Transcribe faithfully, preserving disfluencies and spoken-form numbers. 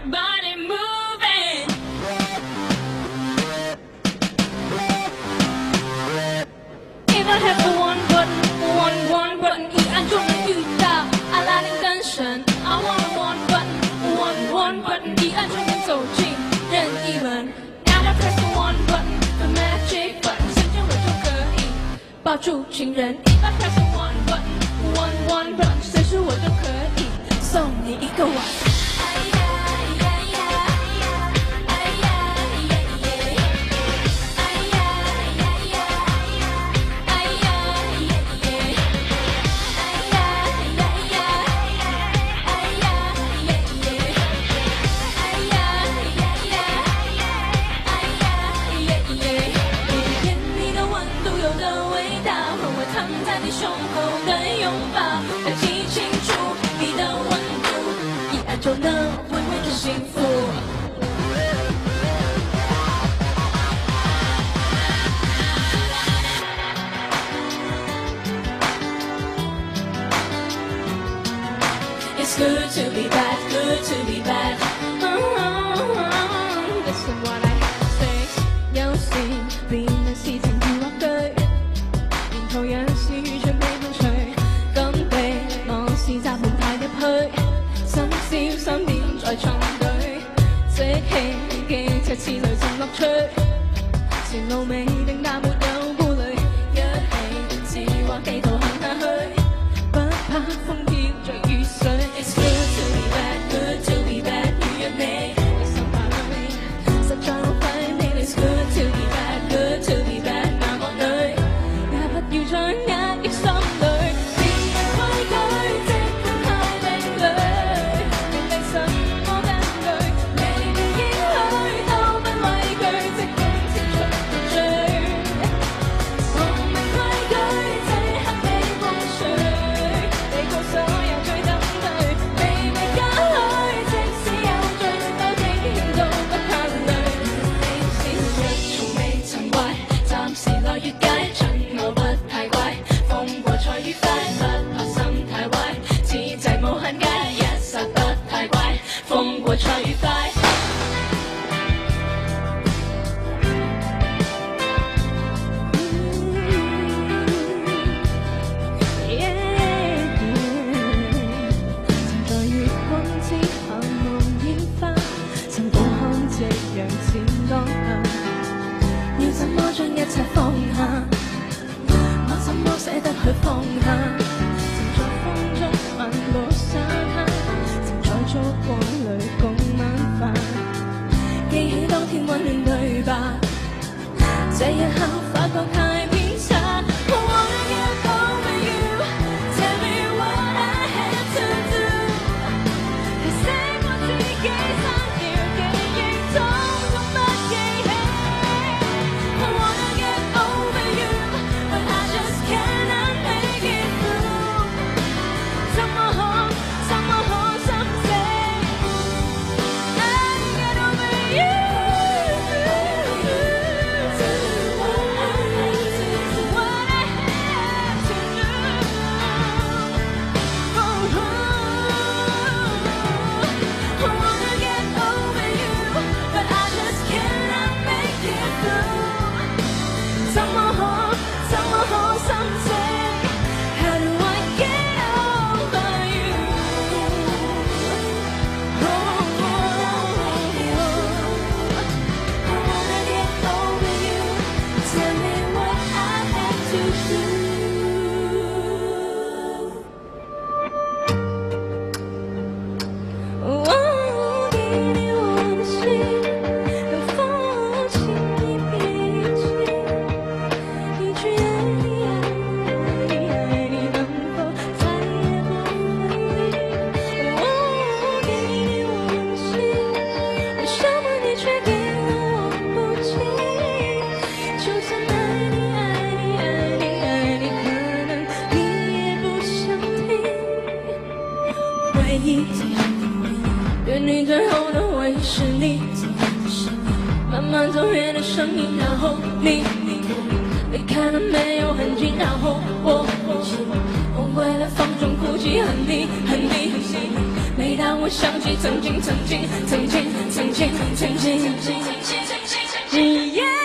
body moving. If I have the one button, one one button， 一按就能遇到阿拉丁灯神。I want a one button, one one button， 一按就能走进任意门。Now I press the one button, the magic button， 瞬间我就可以抱住情人。If I press the one button, one one button， 随时我就可以送你一个吻。胸口的拥抱，要记清楚你的温度，一按就能回味着幸福。It's good to be bad, good to be bad. Listen what I have to say， 有時變嘅事情如惡句，然後有時。試閘門踏入去，深宵三點再創隊，即興嘅赤刺雷陣樂趣，前路未定但沒有顧慮，一起自話地圖行下去，不怕風飄着雨水。It's good to be bad, good to be bad， 如若你的心怕累，實在浪費你。It's good to be bad, good to be bad， 那惡女也不要再壓抑心裏。這一刻發覺太偏差。I wanna get over you, tell me what I have to do， 提醒我自己刪掉記憶中沒乜記起。I wanna get over you, but I just cannot make it through， 怎麼可怎麼可心死 I get over you。愿你最后的回忆是你慢慢走远的声音，然后你离开了没有痕迹，然后我为了放纵哭泣，恨你恨你恨你。每当我想起曾经曾经曾经曾经曾经曾经曾经曾经。